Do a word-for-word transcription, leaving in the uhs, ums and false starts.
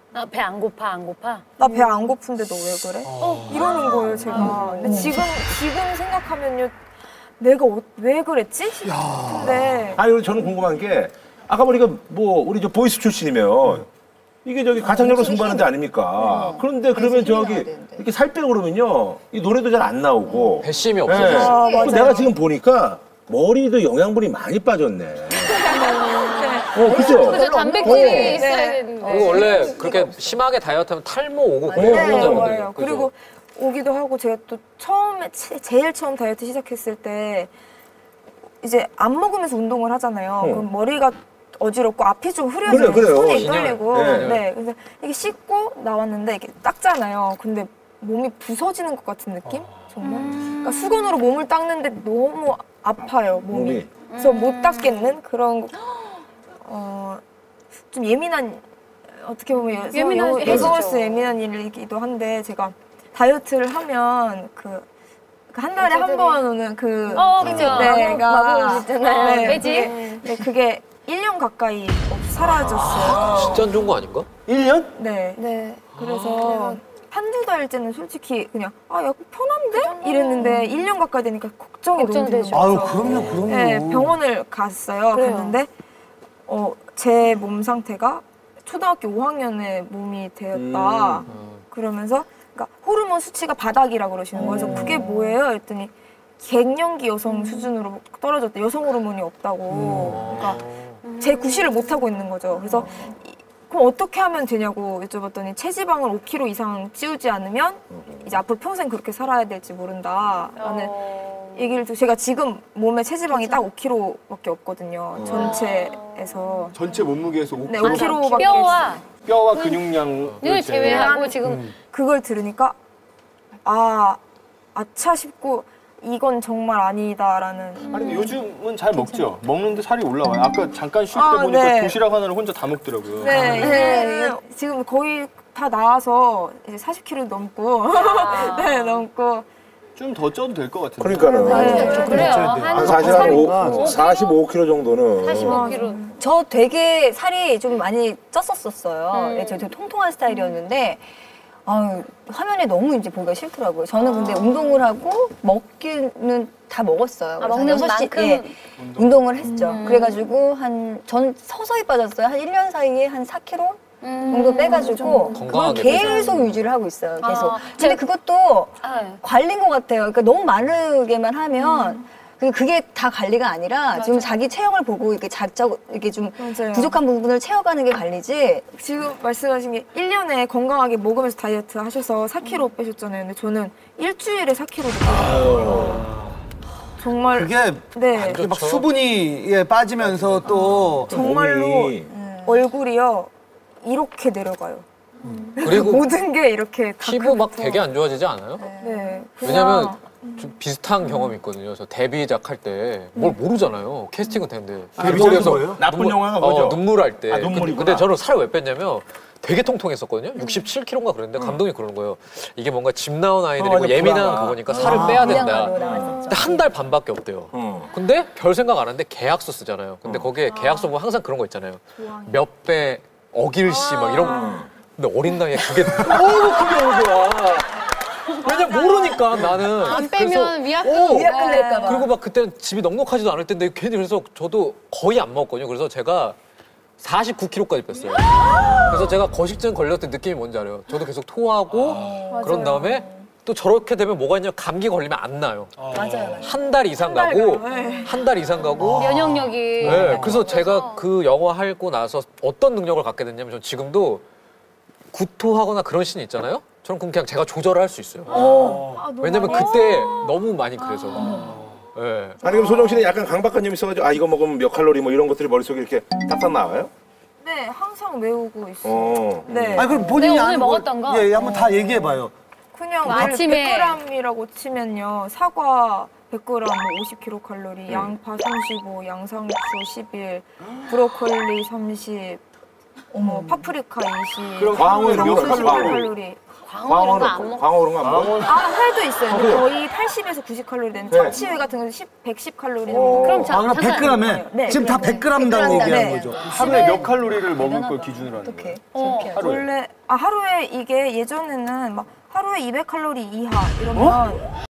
나 배 안 고파, 안 고파? 나 배 안 고픈데 너 왜 그래? 어. 이러는 거예요, 제가. 근데 지금, 지금 생각하면요, 내가 어, 왜 그랬지? 근데. 아니, 저는 궁금한 게, 아까 보니까 뭐, 우리 저 보이스 출신이면, 이게 저기 가창력으로 승부하는 데 아닙니까? 그런데 그러면 저기, 이렇게 살 빼고 그러면요, 이 노래도 잘 안 나오고. 배심이 없어서. 네. 아, 맞아요. 내가 지금 보니까, 머리도 영양분이 많이 빠졌네. 어, 그죠? 그죠, 단백질이 네. 있어야 네. 되는데. 그리고 원래 그렇게 심하게 다이어트하면 탈모 오고 네, 그런 맞아요. 거잖아요. 그리고 오기도 하고 제가 또 처음에 제- 제일 처음 다이어트 시작했을 때 이제 안 먹으면서 운동을 하잖아요. 어. 그럼 머리가 어지럽고 앞이 좀 흐려져요. 그래요, 그래요. 손이 진짜. 떨리고. 네. 네. 그래서 이게 씻고 나왔는데 이게 닦잖아요. 근데 몸이 부서지는 것 같은 느낌? 정말. 그러니까 수건으로 몸을 닦는데 너무 아파요, 몸이. 몸이. 그래서 못 닦겠는 그런 어, 좀 예민한 어떻게 보면 여성, 예민한 여- 애지죠. 여성으로서 예민한 일이기도 한데 제가 다이어트를 하면 그 한 달에 한 번 오는 그 어, 그죠. 네가 있잖아요. 네, 매직. 그게, 네, 그게 일 년 가까이 없- 사라졌어요. 진짜 안 좋은 거 아닌가? 일 년? 네. 네. 그래서 한두 달째는 솔직히 그냥 아 약간 편한데? 이랬는데 일 년 가까이 되니까 걱정이 너무 되는 걱정되죠. 거예요. 아유, 그럼요, 그럼요. 네, 병원을 갔어요. 그래요. 갔는데 어, 제 몸 상태가 초등학교 오 학년의 몸이 되었다. 그러면서 그러니까 호르몬 수치가 바닥이라고 그러시는 거예요. 그래서 그게 뭐예요? 했더니 갱년기 여성 수준으로 떨어졌대. 여성 호르몬이 없다고. 그러니까 제 구실을 못 하고 있는 거죠. 그래서 이- 그럼 어떻게 하면 되냐고 여쭤봤더니 체지방을 오 킬로그램 이상 찌우지 않으면 이제 앞으로 평생 그렇게 살아야 될지 모른다라는 어. 얘기를 듣고 제가 지금 몸에 체지방이 딱 오 킬로그램밖에 없거든요. 전체에서. 전체 몸무게에서 오 네, 킬로그램. 오 킬로그램밖에 뼈와 뼈와 근육량을 을 제외하고 지금 음. 그걸 들으니까 아 아차 싶고 이건 정말 아니다라는 아니 근데 요즘은 잘 먹죠. 먹는데 살이 올라와요. 아까 잠깐 쉴 때 아, 보니까 네. 도시락 하나를 혼자 다 먹더라고요. 네, 이제는 지금 거의 다 나와서 이제 사십 킬로그램 넘고 네 넘고 좀 더 쪄도 될 것 같은데. 그러니까는. 네. 그래요. 한 사실 한 오, 사십오 킬로그램 정도는. 사십오 킬로그램. 저 되게 살이 좀 많이 쪘었었어요. 음. 예, 저 되게 통통한 스타일이었는데 아유, 화면에 너무 이제 보기가 싫더라고요. 저는 근데 운동을 하고 먹기는 다 먹었어요. 아, 그래서 먹는 여섯 시- 만큼? 예, 운동을 했죠. 그래가지고 한 전 서서히 빠졌어요. 한 일 년 사이에 한 사 킬로그램 정도 빼가지고 그걸 건강하게 계속 유지를 하고 있어요. 계속. 아, 근데 그것도 아, 관리인 것 같아요. 그러니까 너무 마르게만 하면 그- 그게 다 관리가 아니라 지금 자기 체형을 보고 이렇게 작작 이렇게 좀 맞아요. 부족한 부분을 채워가는 게 관리지. 지금 말씀하신 게 일 년에 건강하게 먹으면서 다이어트 하셔서 사 킬로그램 빼셨잖아요. 근데 저는 일주일에 사 킬로그램 빼셨어요. 정말 그게 네 그게 막 수분이 예, 빠지면서 또 정말로 몸이. 얼굴이요 이렇게 내려가요. 그리고 모든 게 이렇게 다 피부 막 그렇고. 되게 안 좋아지지 않아요? 네. 왜냐면 좀 비슷한 경험이 있거든요. 저 데뷔작 할 때 뭘 모르잖아요. 캐스팅은 되는데 데뷔작이 뭐예요? 나쁜 눈물- 영화가 뭐죠? 어, 눈물 할 때. 아, 눈물이구나. 근데, 근데 저는 살을 왜 뺐냐면 되게 통통했었거든요. 육십칠 킬로그램인가 그랬는데 감독이 그러는 거예요. 이게 뭔가 집 나온 아이들이고 어, 맞아, 예민한 불안하. 그거니까 살을 빼야 된다. 불량화로 나왔었죠. 근데 한 달 반밖에 없대요. 어. 근데 별 생각 안 하는데 계약서 쓰잖아요. 근데 거기에 계약서 보면 항상 그런 거 있잖아요. 몇 배 억일시 막 이런 거. 근데 어린 나이에 그게 너무 크게 오는 거야. 왜냐면 모르니까 나는. 안 그래서 빼면 위약금. 어, 위약금 낼까 봐. 그리고 막 그때는 집이 넉넉하지도 않을 텐데 괜히 그래서 저도 거의 안 먹었거든요. 그래서 제가 사십구 킬로그램까지 뺐어요. 그래서 제가 거식증 걸렸을 때 느낌이 뭔지 알아요. 저도 계속 토하고 그런 다음에 또 저렇게 되면 뭐가 있냐면 감기 걸리면 안 나요. 맞아요. 한 달 이상 가고 한 달 이상 가고 면역력이. 네, 그래서 제가 그 영화 하고 나서 어떤 능력을 갖게 됐냐면 전 지금도 구토하거나 그런 씬이 있잖아요. 저는 그럼 그냥 제가 조절을 할 수 있어요. 왜냐면 그때 너무 많이 그래서. 네. 아니, 그럼 소정 씨는 약간 강박관념이 있어가지고, 아, 이거 먹으면 몇 칼로리 뭐 이런 것들이 머릿속에 이렇게 딱딱 나와요? 네 항상 외우고 있어요. 어. 네. 아니 그럼 본인이 내가 오늘 아는 걸- 먹었던 거? 예, 한번 다 얘기해 봐요. 그냥 뭐 늘 아침에- 백 그램이라고 치면요. 사과 백 그램 뭐 오십 킬로칼로리, 양파 삼십오, 양상추 십일, 브로콜리 삼십, 어, 파프리카 이십. 그럼 광어는 몇 청소 칼로리? 십팔 칼로리. 광어 이런 거 안 광어, 먹어. 광어 그런 거 안 먹어? 아, 회도 있어요. 근데 그래요? 거의 팔십에서 구십 칼로리 되는 네. 참치회 같은 건 백십 칼로리 정도. 그럼 자, 아, 그럼 잠깐. 백 그램에 네, 지금 다 그럼요. 백 그램 다고 백 그램 얘기하는 네. 거죠. 하루에 몇 칼로리를 먹을 걸 기준으로 하는 거예요? 어떻게? 어, 하루에. 원래 아 하루에 이게 예전에는 막 하루에 이백 칼로리 이하 이러면